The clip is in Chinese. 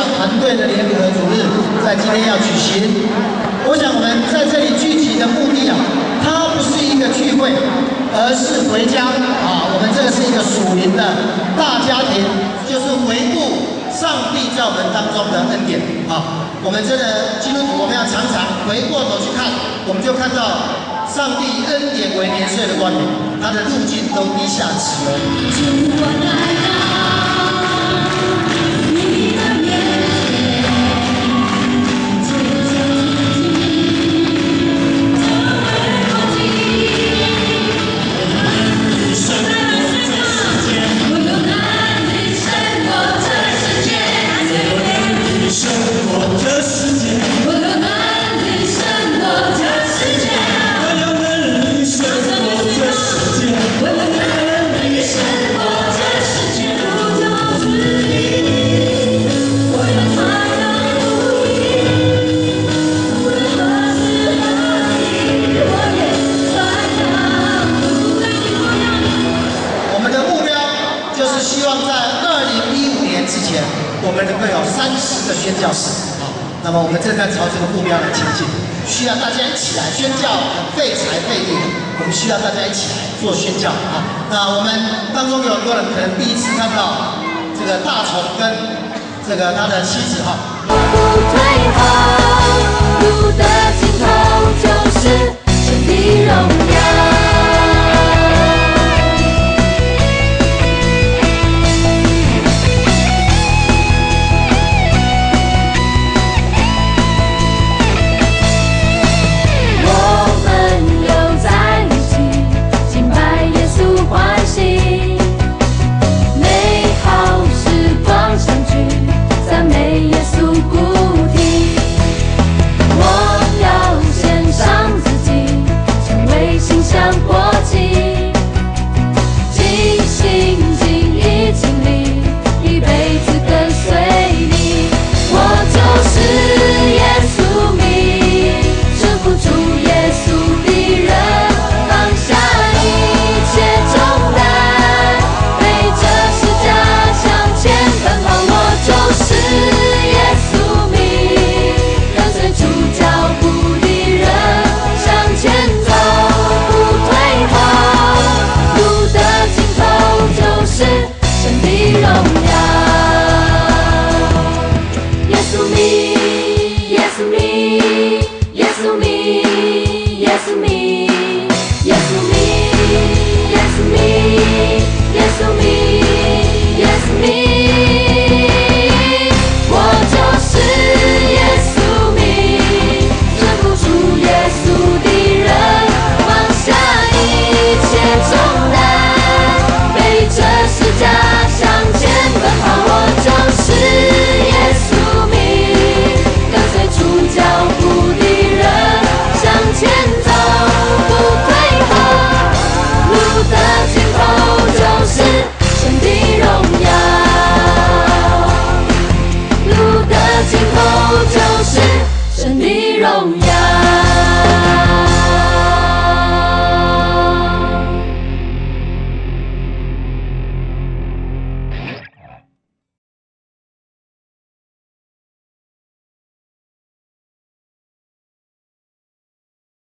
团队的联合主日在今天要举行。我想我们在这里聚集的目的啊，它不是一个聚会，而是回家啊。我们这个是一个属灵的大家庭，就是回顾上帝在我们当中的恩典啊。我们真的基督徒，我们要常常回过头去看，我们就看到上帝恩典为年岁的冠冕，他的路径都低下齿轮。我们能够有30个宣教士啊，那么我们正在朝这个目标来前进，需要大家一起来宣教，很费财费力的，我们需要大家一起来做宣教啊。那我们当中有很多人可能第一次看到这个大虫跟这个他的妻子哈。 不退后，路的尽头就是神的荣耀。